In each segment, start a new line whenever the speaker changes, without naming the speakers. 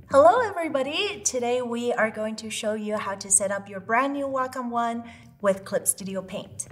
Hello everybody! Today we are going to show you how to set up your brand new Wacom One with Clip Studio Paint.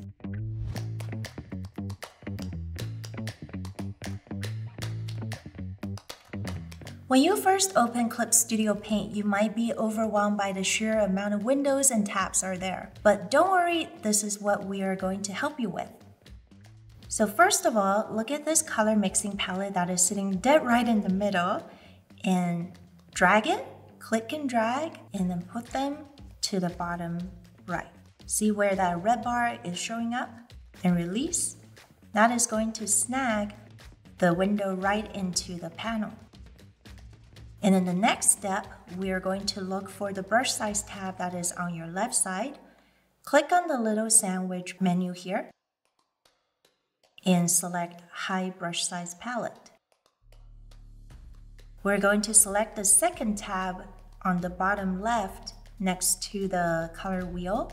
When you first open Clip Studio Paint, you might be overwhelmed by the sheer amount of windows and tabs are there. But don't worry, this is what we are going to help you with. So first of all, look at this color mixing palette that is sitting dead right in the middle, and drag it, click and drag, and then put them to the bottom right. See where that red bar is showing up? And release. That is going to snag the window right into the panel. And in the next step, we are going to look for the brush size tab that is on your left side. Click on the little sandwich menu here and select High Brush Size Palette. We're going to select the second tab on the bottom left next to the color wheel.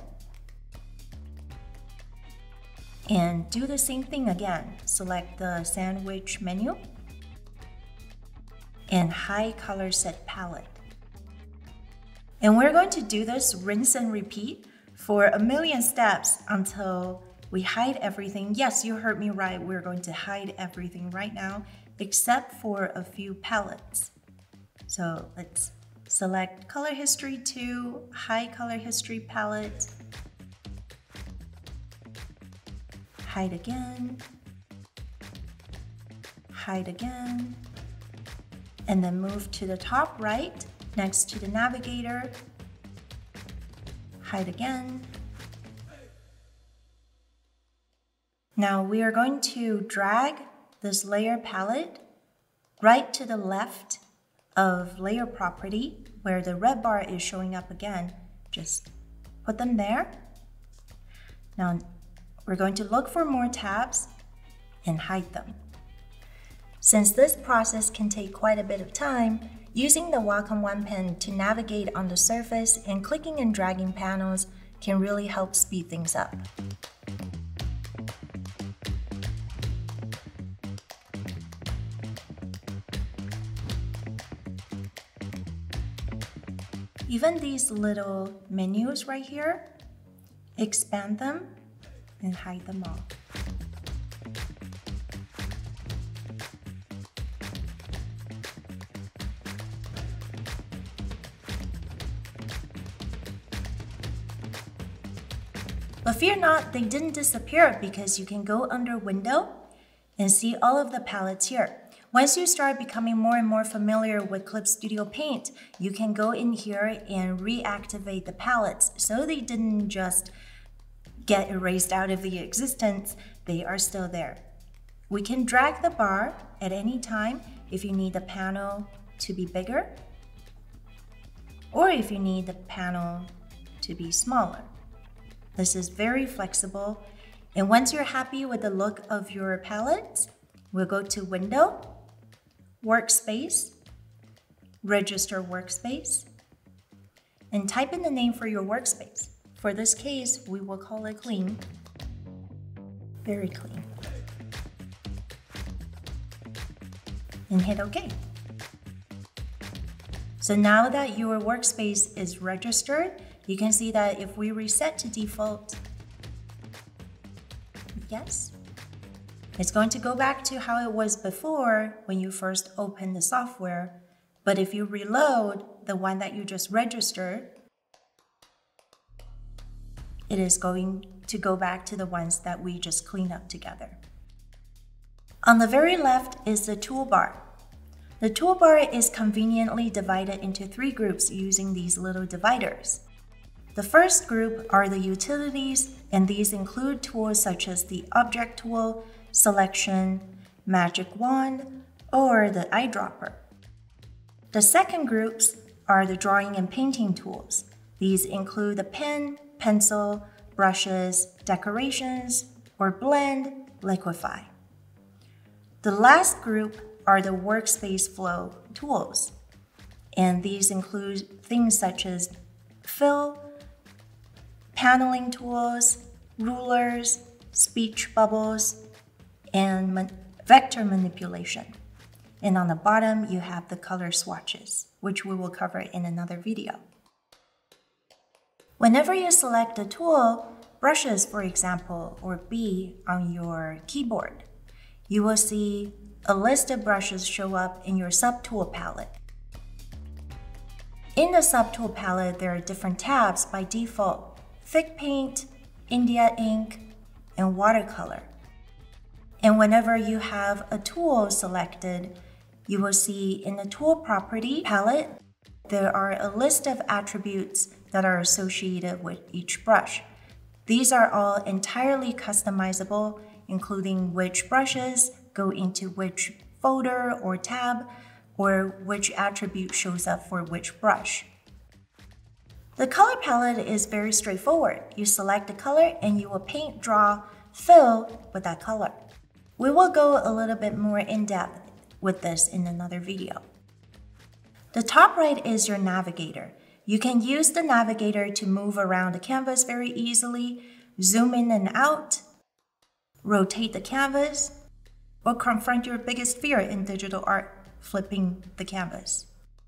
And do the same thing again. Select the sandwich menu and High Color Set Palette. And we're going to do this rinse and repeat for a million steps until we hide everything. Yes, you heard me right. We're going to hide everything right now, except for a few palettes. So let's select Color History 2, High Color History Palette, hide again, and then move to the top right next to the navigator, hide again. Now we are going to drag this layer palette right to the left of layer property where the red bar is showing up again. Just put them there. Now we're going to look for more tabs and hide them. Since this process can take quite a bit of time, using the Wacom One pen to navigate on the surface and clicking and dragging panels can really help speed things up. Even these little menus right here, expand them and hide them all. But fear not, they didn't disappear because you can go under Window and see all of the palettes here. Once you start becoming more and more familiar with Clip Studio Paint, you can go in here and reactivate the palettes so they didn't just get erased out of the existence, they are still there. We can drag the bar at any time if you need the panel to be bigger or if you need the panel to be smaller. This is very flexible, and once you're happy with the look of your palette, we'll go to Window, Workspace, Register Workspace, and type in the name for your workspace. For this case, we will call it Clean. Very clean. And hit OK. So now that your workspace is registered, you can see that if we reset to default, yes, it's going to go back to how it was before when you first opened the software. But if you reload the one that you just registered, it is going to go back to the ones that we just cleaned up together. On the very left is the toolbar. The toolbar is conveniently divided into 3 groups using these little dividers. The first group are the utilities, and these include tools such as the Object Tool, Selection, Magic Wand, or the eyedropper. The second groups are the drawing and painting tools. These include the pen, pencil, brushes, decorations, or blend, liquify. The last group are the workspace flow tools, and these include things such as fill, paneling tools, rulers, speech bubbles, and vector manipulation. And on the bottom, you have the color swatches, which we will cover in another video. Whenever you select a tool, brushes for example, or B on your keyboard, you will see a list of brushes show up in your subtool palette. In the subtool palette, there are different tabs by default: thick paint, India ink, and watercolor. And whenever you have a tool selected, you will see in the tool property palette, there are a list of attributes that are associated with each brush. These are all entirely customizable, including which brushes go into which folder or tab, or which attribute shows up for which brush. The color palette is very straightforward. You select a color and you will paint, draw, fill with that color. We will go a little bit more in depth with this in another video. The top right is your navigator. You can use the navigator to move around the canvas very easily, zoom in and out, rotate the canvas, or confront your biggest fear in digital art, flipping the canvas.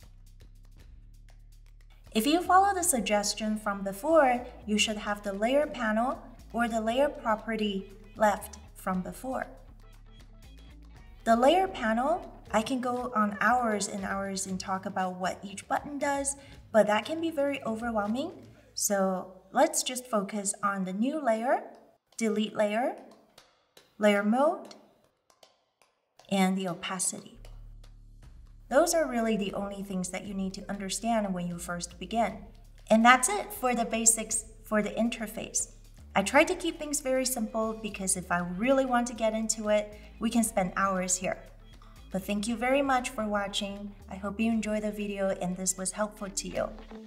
If you follow the suggestion from before, you should have the layer panel or the layer property left from before. The layer panel, I can go on hours and hours and talk about what each button does, but that can be very overwhelming. So let's just focus on the new layer, delete layer, layer mode, and the opacity. Those are really the only things that you need to understand when you first begin. And that's it for the basics for the interface. I tried to keep things very simple because if I really want to get into it, we can spend hours here. But thank you very much for watching. I hope you enjoyed the video and this was helpful to you.